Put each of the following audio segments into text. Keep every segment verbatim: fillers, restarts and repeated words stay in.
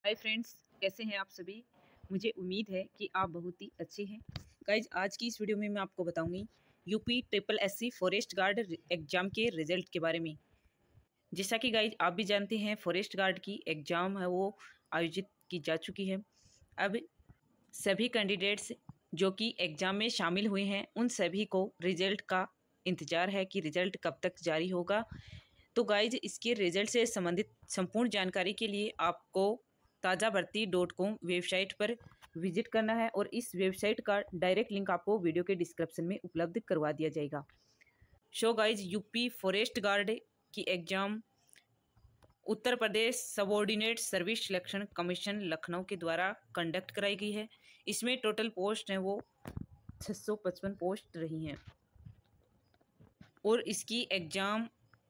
Hi friends, कैसे हैं आप सभी। मुझे उम्मीद है कि आप बहुत ही अच्छे हैं। गाइज, आज की इस वीडियो में मैं आपको बताऊंगी UP triple SC forest guard exam के रिजल्ट के बारे में। जैसा कि गाइज आप भी जानते हैं, फॉरेस्ट गार्ड की एग्ज़ाम है वो आयोजित की जा चुकी है। अब सभी कैंडिडेट्स जो कि एग्ज़ाम में शामिल हुए हैं उन सभी को रिजल्ट का इंतज़ार है कि रिजल्ट कब तक जारी होगा। तो गाइज, इसके रिजल्ट से संबंधित संपूर्ण जानकारी के लिए आपको Taaza Bharti dot com website पर विजिट करना है और इस वेबसाइट का डायरेक्ट लिंक आपको वीडियो के डिस्क्रिप्शन में उपलब्ध करवा दिया जाएगा। So guys, UP forest guard की exam Uttar Pradesh subordinate service selection commission Lucknow के द्वारा कंडक्ट कराई गई है। इसमें टोटल पोस्ट हैं वो छः सौ पचपन पोस्ट रही हैं और इसकी एग्ज़ाम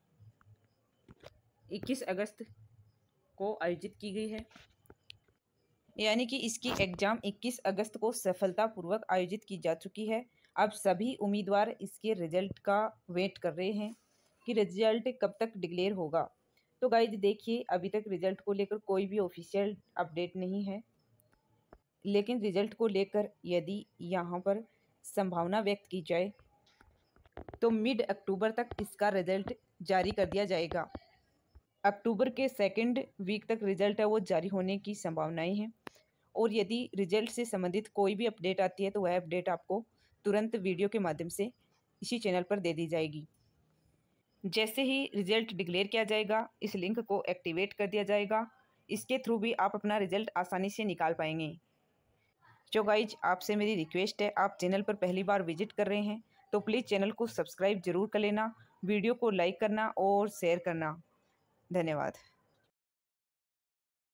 इक्कीस अगस्त को आयोजित की गई है, यानी कि इसकी एग्ज़ाम इक्कीस अगस्त को सफलतापूर्वक आयोजित की जा चुकी है। अब सभी उम्मीदवार इसके रिजल्ट का वेट कर रहे हैं कि रिजल्ट कब तक डिक्लेयर होगा। तो गाइज देखिए, अभी तक रिजल्ट को लेकर कोई भी ऑफिशियल अपडेट नहीं है, लेकिन रिजल्ट को लेकर यदि यहाँ पर संभावना व्यक्त की जाए तो मिड अक्टूबर तक इसका रिजल्ट जारी कर दिया जाएगा। अक्टूबर के सेकंड वीक तक रिजल्ट है वो जारी होने की संभावनाएं हैं और यदि रिजल्ट से संबंधित कोई भी अपडेट आती है तो वह अपडेट आपको तुरंत वीडियो के माध्यम से इसी चैनल पर दे दी जाएगी। जैसे ही रिजल्ट डिक्लेयर किया जाएगा, इस लिंक को एक्टिवेट कर दिया जाएगा। इसके थ्रू भी आप अपना रिजल्ट आसानी से निकाल पाएंगे। जो गाइज, आपसे मेरी रिक्वेस्ट है, आप चैनल पर पहली बार विजिट कर रहे हैं तो प्लीज़ चैनल को सब्सक्राइब जरूर कर लेना, वीडियो को लाइक करना और शेयर करना। धन्यवाद।